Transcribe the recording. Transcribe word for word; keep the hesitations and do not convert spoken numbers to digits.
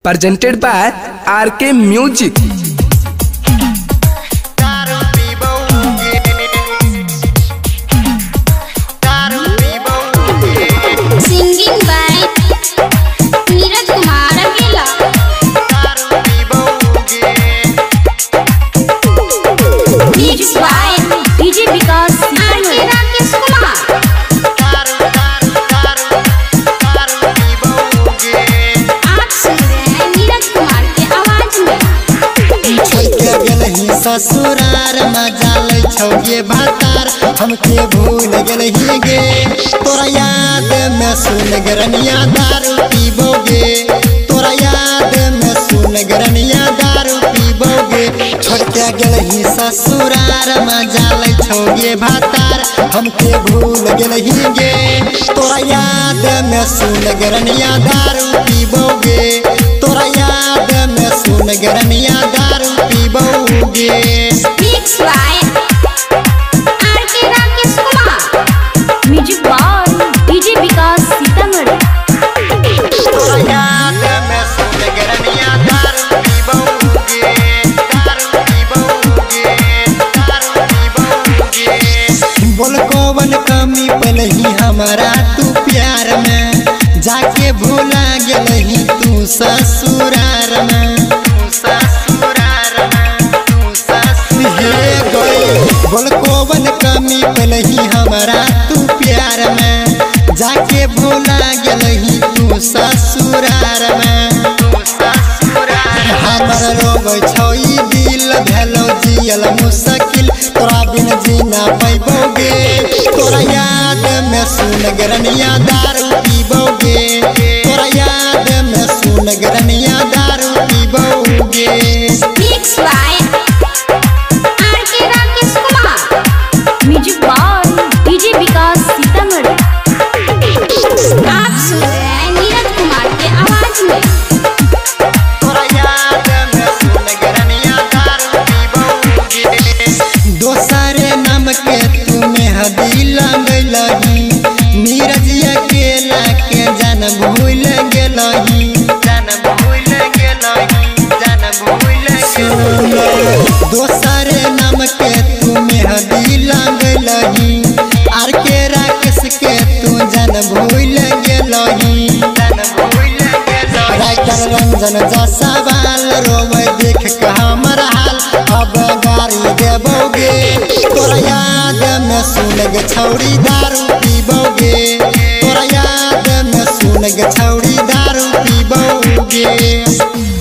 presented by R K Music. Singing by Neeraj Kumar Akela. Mixed by D J Vikas R K Rakesh Kumar. आप सुन रहे हैं नीरज कुमार के आवाज में। ससुरार मजा ले छौगे भातार हमके भूल गेलही गे तोरा याद में सुन गरनिया दारू पीबोगे तोरा याद में सुन गरनिया दारू पीबोगे छोड़ के गेलही ससुरार मजा ले छौगे भातार हमके भूल गेलही गे तोरा याद में सुन गरनिया दारू पीबोगे तोरा याद में सुन गरनिया दारू पीबोगे। Mixed by R K Rakesh Kumar. Music by D J Vikas Sitamarhi. तोरा याद में सुन गरनिया दारू पीबोगे दारू पीबोगे दारू पीबोगे। बोल कौन कमी पलही हमारा तू प्यार में जाके भूला गेलही तू ससुरार में तू ससुरार में तू ससुरार बोल कौन कमी पलही हमारा तू प्यार में जाके भूला गेलही तू ससुरार में तू ससुरार हमर रोबै छई दिल भेलो जियल मुश्किल तोरा बिन जीना पैबोगे तोरा याद में सुन गरनिया दारू पीबोगे तोरा याद में सुन गरनिया दारू पीबोगे। Mixed by R K Rakesh Kumar. Music by D J Vikas Sitamarhi. आप सुन रहे हैं नीरज कुमार के आवाज में। तोरा याद में सुन गरनिया दारू पीबोगे दोसरे नाम के तुम्हें हदिला गइलही नीरज अकेला के जान भूल गेलही जान भूल गेलही जान भूल गेलही दोसरे नाम के तुम्हें हदिला गइलही आर के राकेश के तू जान भूल गेलही जान भूल गेलही राइटर रंजन जा सवाल रोवे देख के हमर हाल अब गारी देबोगे तोरा याद में सुन गे छौरी दारू पीबोगे तोरा याद में सुन गे छौरी दारू पीबोगे।